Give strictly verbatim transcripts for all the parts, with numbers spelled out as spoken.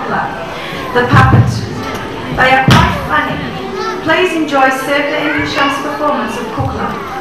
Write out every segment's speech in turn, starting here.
Kukla, the puppet. They are quite funny. Please enjoy Sevda Endilsham's performance of Kukla.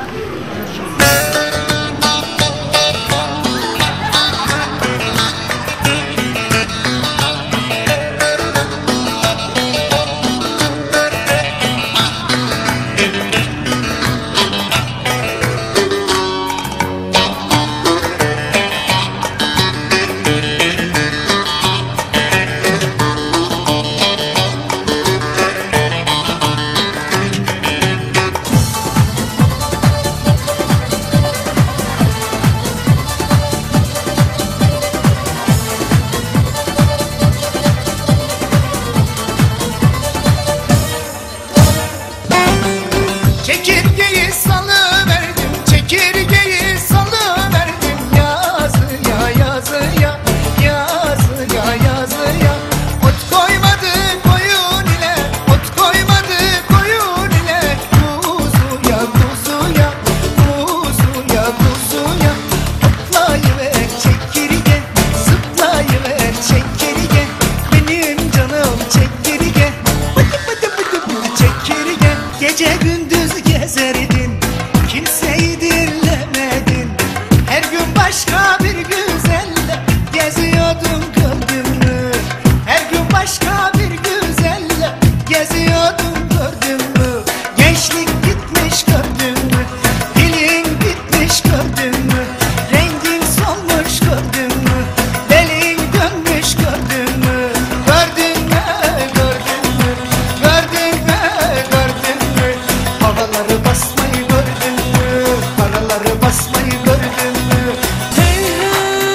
Çekirgeyi salıverdim, çekirgeyi salıverdim yazıya yazıya, yazıya yazıya. Ot koymadı koyun ile, ot koymadı koyun ile, kuzuya kuzuya, kuzuya kuzuya. Hoplayıver çekirge, zıplayıver çekirge, benim canım çekirge, bıdı bıdı bıdı bıdı çekirge. Gece gündüz gezerdin, kimseyi dinlemedin. Her gün başka bir güzelle geziyordun, gördün mü? Her gün başka bir güzelle geziyordun, gördün mü? Gençlik gitmiş, gördün mü? Dilin bitmiş, gördün mü? Rengin solmuş, gördün mü? Belin dönmüş, gördün mü? Gördün mü? Gördün mü? Gördün mü? Gördün mü? Havaları basmayı gördün mü? Paraları basmayı gördün mü? Hey hey,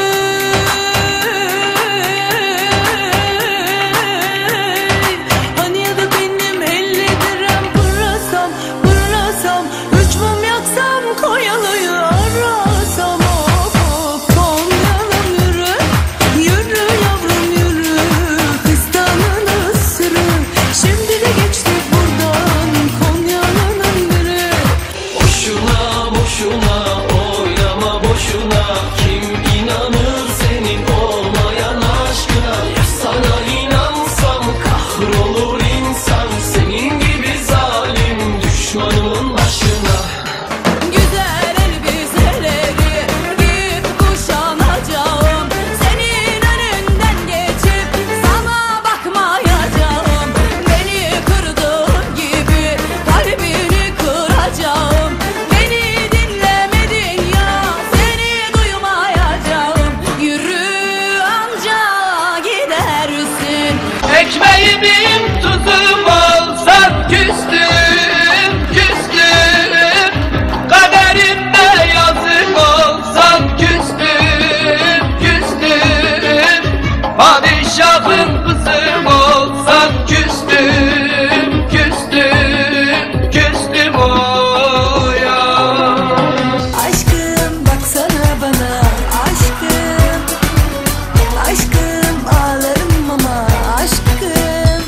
hani ya da benim elli dirhem pırlasam, pırlasam, üç mum yaksam, Konyalı'yı arasam. Of of Konyalım yürü, yürü yavrum yürü, kıstanın ısırı. Şimdi de geçtik buradan, Konyalı'nın biri. Boşuna boşuna oynama boşuna, kim inanır senin olmayan aşkına? Ya sana inansam kahrolur insan, senin gibi zalim düşmanımın başına. Güzel elbiseleri giyip kuşanacağım, senin önünden geçip sana bakmayacağım. Beni kırdığın gibi kalbini kıracağım. Beni dinlemedin ya, seni duymayacağım. Yürü amca gidersin. Ekmeğimin tuzum olsan küstüm, küstüm. Kaderimde yazık olsan küstüm, küstüm. Padişahın kızım olsan küstüm, küstüm, küstüm o ya. Aşkım baksana bana, aşkım, aşkım ağlarım ama aşkım.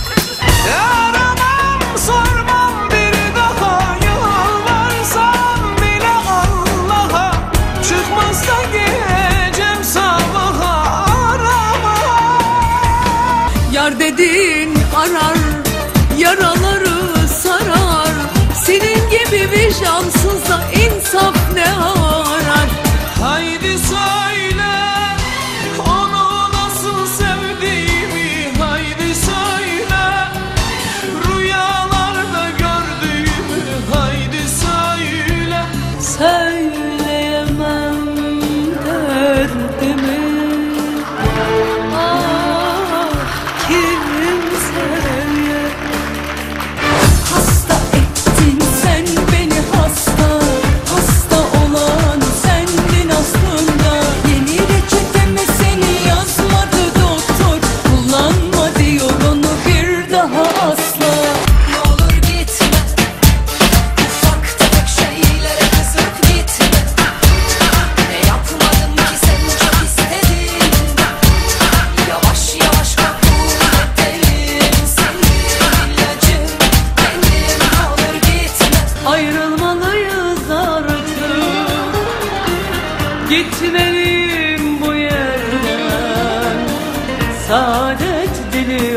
Yaramam sormam bir daha, yalvarsam bile Allah'a. Çıkmazsa gecem sabaha arama. Yar dedin arar, yaraları sarar. Senin gibi vicdansızla insaf ne arar? Haydi söyle onu nasıl sevdiğimi, haydi söyle rüyalarda gördüğümü, haydi söyle. Söyleyemem derdimi, ah kimseye. Hasta ettin sen beni, hasta, hasta olan sendin aslı. saadet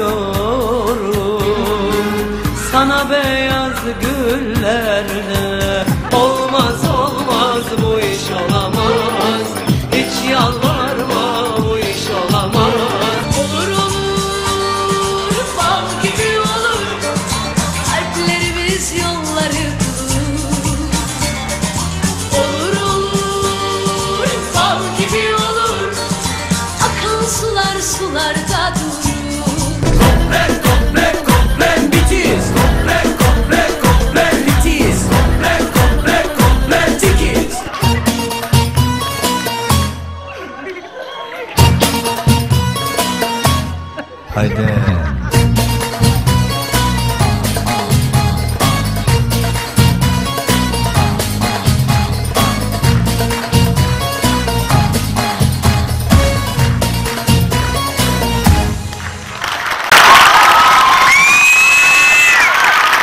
diliyorum sana beyaz güllerde. Olmaz olmaz bu iş olamaz, hiç yalvarma bu iş olamaz. Olur olur, bal gibi olur, kalplerimiz yolları bulur. Olur olur, bal gibi olur, akan sular sularda durur. Komple komple komple bitiz, komple komple komple bitiz, komple komple komple tikiz. Haydi.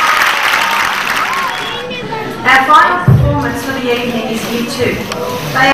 Our final performance for the evening is U two. They